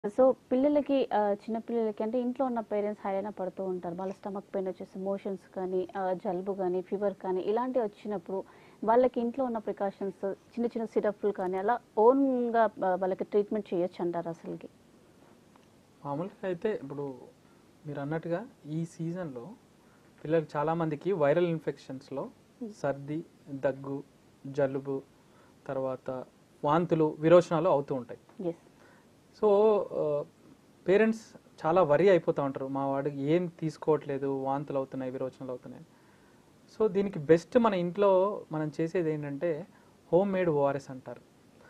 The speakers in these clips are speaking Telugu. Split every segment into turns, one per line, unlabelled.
సో పిల్లలకి చిన్న పిల్లలకి అంటే ఇంట్లో ఉన్న పేరెంట్స్ హైరాణ పడుతూ ఉంటారు. వాళ్ళ స్టమక్ పెయిన్ వచ్చేసి మోషన్స్ కానీ, జలుబు గానీ, ఫీవర్ కానీ ఇలాంటివి వచ్చినప్పుడు వాళ్ళకి ఇంట్లో ఉన్న ప్రికాషన్స్ చిన్న చిన్న సిరప్‌లు కానీ అలా ఓన్‌గా వాళ్ళకి ట్రీట్మెంట్ చేయొచ్చంటారా అసలకి?
మామూలుగా అయితే ఇప్పుడు మీరన్నట్టుగా ఈ సీజన్‌లో పిల్లలు చాలామందికి వైరల్ ఇన్ఫెక్షన్స్‌లో సర్ది, దగ్గు, జలుబు, తర్వాత వాంతులు, విరోచనాలు అవుతూ ఉంటాయి.
యెస్.
సో, పేరెంట్స్ చాలా వరీ అయిపోతా ఉంటారు. మా వాడికి ఏం తీసుకోవట్లేదు, వాంతులు అవుతున్నాయి, విరోచనాలు అవుతున్నాయి. సో, దీనికి బెస్ట్ మన ఇంట్లో మనం చేసేది ఏంటంటే హోమ్ మేడ్ ఓఆర్ఎస్ అంటారు.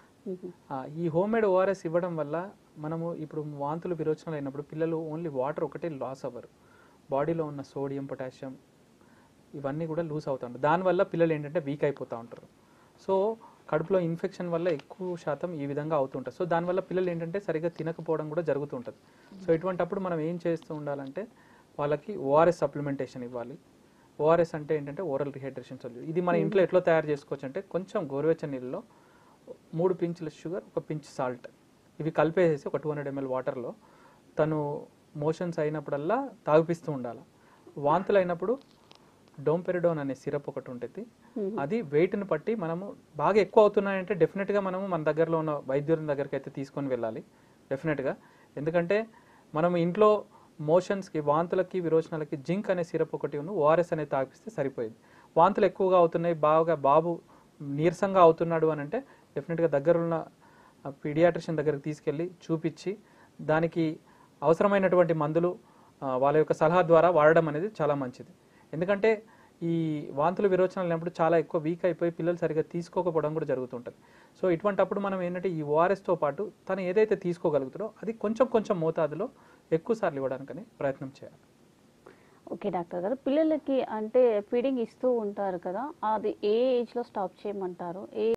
ఈ హోమ్ మేడ్ ఓఆర్ఎస్ ఇవ్వడం వల్ల మనము ఇప్పుడు వాంతులు విరోచనాలు అయినప్పుడు పిల్లలు ఓన్లీ వాటర్ ఒకటే లాస్ అవ్వరు. బాడీలో ఉన్న సోడియం, పొటాషియం ఇవన్నీ కూడా లూజ్ అవుతూ ఉంటాయి. దానివల్ల పిల్లలు ఏంటంటే వీక్ అయిపోతూ ఉంటారు. సో కడుపులో ఇన్ఫెక్షన్ వల్ల ఎక్కువ శాతం ఈ విధంగా అవుతుంటుంది. సో దానివల్ల పిల్లలు ఏంటంటే సరిగ్గా తినకపోవడం కూడా జరుగుతూ ఉంటుంది. సో ఇటువంటప్పుడు మనం ఏం చేస్తూ ఉండాలంటే వాళ్ళకి ఓఆర్ఎస్ సప్లిమెంటేషన్ ఇవ్వాలి. ఓఆర్ఎస్ అంటే ఏంటంటే ఓరల్ రీహైడ్రేషన్ సొల్యూషన్. ఇది మన ఇంట్లో ఎట్లా తయారు చేసుకోవచ్చు అంటే కొంచెం గోరువెచ్చని నీళ్ళలో 3 పించుల షుగర్, 1 పించ్ సాల్ట్ ఇవి కలిపేసేసి ఒక 200 ml వాటర్లో తను మోషన్స్ అయినప్పుడల్లా తాగిపిస్తూ ఉండాలి. వాంతులు అయినప్పుడు డోంపెరిడోన్ అనే సిరప్ ఒకటి ఉంటుంది. అది వెయిట్ని బట్టి మనము బాగా ఎక్కువ అవుతున్నాయంటే డెఫినెట్గా మనము మన దగ్గరలో ఉన్న వైద్యుని దగ్గరికి అయితే తీసుకొని వెళ్ళాలి డెఫినెట్గా. ఎందుకంటే మనం ఇంట్లో మోషన్స్కి, వాంతులకి, విరోచనాలకి జింక్ అనే సిరప్ ఒకటి ఓఆర్ఎస్ అనేది తాగిపిస్తే సరిపోయింది. వాంతులు ఎక్కువగా అవుతున్నాయి, బాబు నీరసంగా అవుతున్నాడు అని అంటే డెఫినెట్గా దగ్గరున్న పీడియాట్రిషియన్ దగ్గరికి తీసుకెళ్ళి చూపించి దానికి అవసరమైనటువంటి మందులు వాళ్ళ యొక్క సలహా ద్వారా వాడడం అనేది చాలా మంచిది. ఎందుకంటే ఈ వాంతులు విరోచనాలు లేనప్పుడు చాలా ఎక్కువ వీక్ అయిపోయి పిల్లలు సరిగ్గా తీసుకోకపోవడం కూడా జరుగుతుంటుంది. సో ఇటువంటప్పుడు మనం ఏంటంటే ఈ ఓఆర్ఎస్తో పాటు తను ఏదైతే తీసుకోగలుగుతాడో అది కొంచెం కొంచెం మోతాదులో ఎక్కువ సార్లు ఇవ్వడానికని ప్రయత్నం చేయాలి.
ఓకే డాక్టర్ గారు. పిల్లలకి అంటే ఫీడింగ్ ఇస్తూ ఉంటారు కదా! అది ఏ ఏజ్‌లో స్టాప్ చేయమంటారు?